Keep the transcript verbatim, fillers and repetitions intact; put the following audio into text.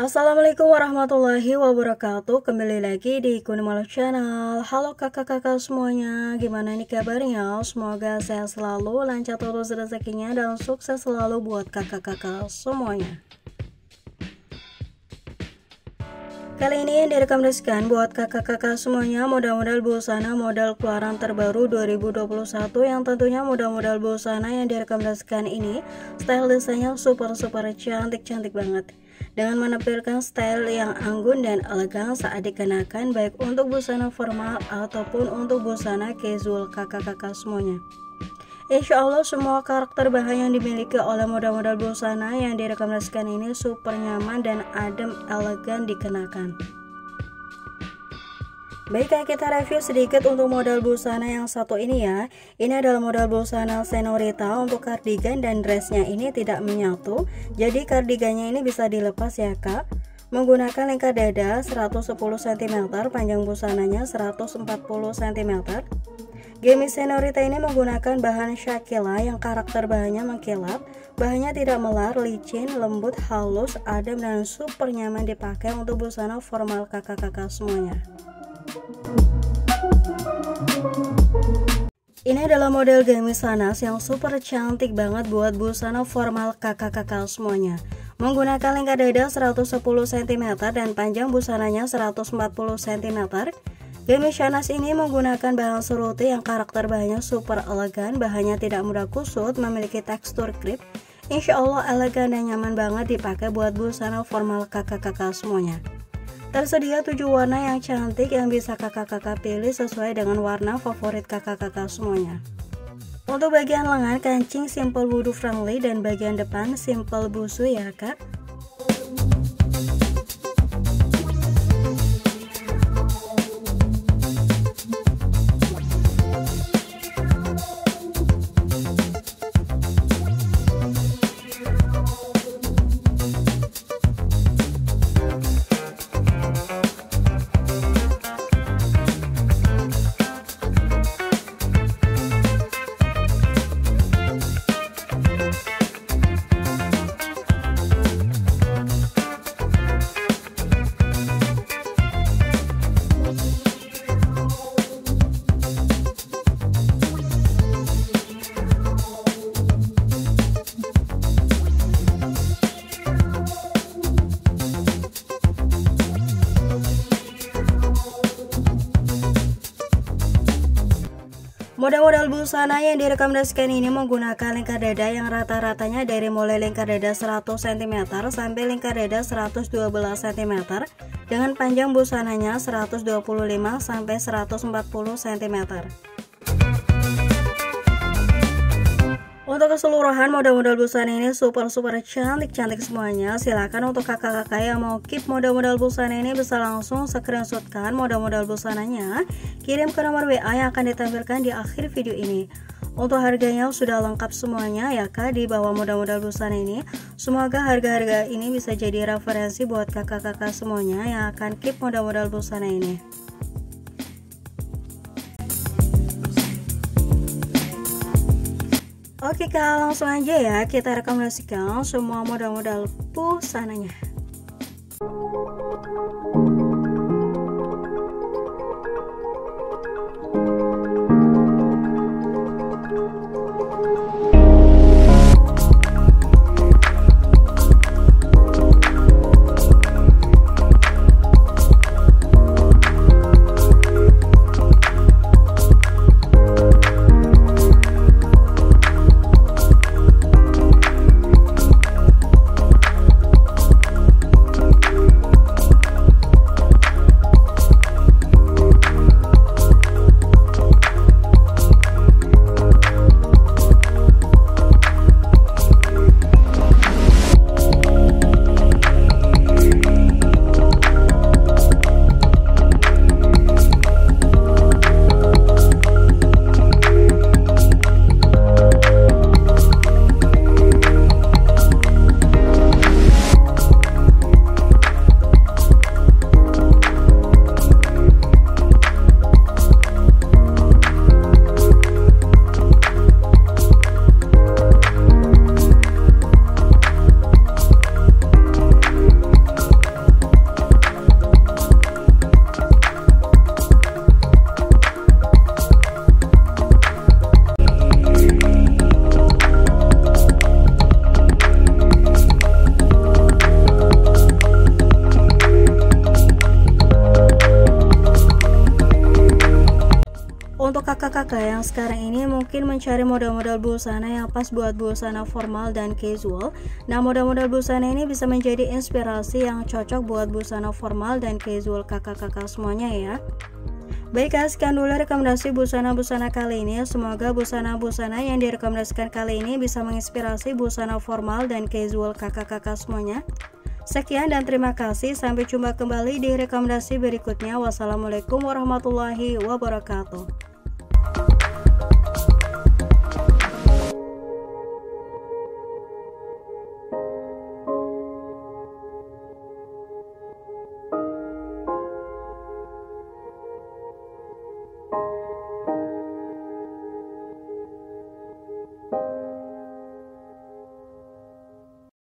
Assalamualaikum warahmatullahi wabarakatuh. Kembali lagi di Kunimalu Channel. Halo kakak-kakak semuanya, gimana nih kabarnya? Semoga sehat selalu, lancar terus rezekinya, dan sukses selalu buat kakak-kakak semuanya. Kali ini direkomendasikan buat kakak-kakak semuanya model-model busana model keluaran terbaru dua ribu dua puluh satu, yang tentunya model-model busana yang direkomendasikan ini style desainnya super-super cantik-cantik banget, dengan menampilkan style yang anggun dan elegan saat dikenakan, baik untuk busana formal ataupun untuk busana casual kakak-kakak semuanya. Insya Allah semua karakter bahan yang dimiliki oleh model-model busana yang direkomendasikan ini super nyaman dan adem elegan dikenakan. Baiklah, kita review sedikit untuk model busana yang satu ini ya. Ini adalah model busana senorita untuk kardigan, dan dressnya ini tidak menyatu. Jadi kardigannya ini bisa dilepas ya kak. Menggunakan lingkar dada seratus sepuluh sentimeter, panjang busananya seratus empat puluh sentimeter. Gamis senorita ini menggunakan bahan Shakila yang karakter bahannya mengkilap. Bahannya tidak melar, licin, lembut, halus, adem, dan super nyaman dipakai untuk busana formal kakak-kakak semuanya. Ini adalah model gamis sanas yang super cantik banget buat busana formal kakak-kakak semuanya. Menggunakan lingkar dada seratus sepuluh sentimeter dan panjang busananya seratus empat puluh sentimeter. Gamis sanas ini menggunakan bahan seruti yang karakter bahannya super elegan, bahannya tidak mudah kusut, memiliki tekstur krip. Insya Allah elegan dan nyaman banget dipakai buat busana formal kakak-kakak semuanya. Tersedia tujuh warna yang cantik yang bisa kakak-kakak pilih sesuai dengan warna favorit kakak-kakak semuanya. Untuk bagian lengan kancing simple wudhu friendly dan bagian depan simple busu ya kak. Model-model busana yang direkomendasikan ini menggunakan lingkar dada yang rata-ratanya dari mulai lingkar dada seratus sentimeter sampai lingkar dada seratus dua belas sentimeter, dengan panjang busananya seratus dua puluh lima sampai seratus empat puluh sentimeter. Untuk keseluruhan model-model busana ini super-super cantik-cantik semuanya. Silakan untuk kakak-kakak yang mau keep model-model busana ini bisa langsung screenshotkan model-model busananya, kirim ke nomor W A yang akan ditampilkan di akhir video ini. Untuk harganya sudah lengkap semuanya ya kak di bawah model-model busana ini. Semoga harga-harga ini bisa jadi referensi buat kakak-kakak semuanya yang akan keep model-model busana ini. Oke kak, langsung aja ya kita rekomendasikan semua model-model busananya. untuk kakak-kakak yang sekarang ini mungkin mencari model-model busana yang pas buat busana formal dan casual. Nah, model-model busana ini bisa menjadi inspirasi yang cocok buat busana formal dan casual kakak-kakak semuanya ya. Baik, sekian dulu rekomendasi busana-busana kali ini. Semoga busana-busana yang direkomendasikan kali ini bisa menginspirasi busana formal dan casual kakak-kakak semuanya. Sekian dan terima kasih. Sampai jumpa kembali di rekomendasi berikutnya. Wassalamualaikum warahmatullahi wabarakatuh.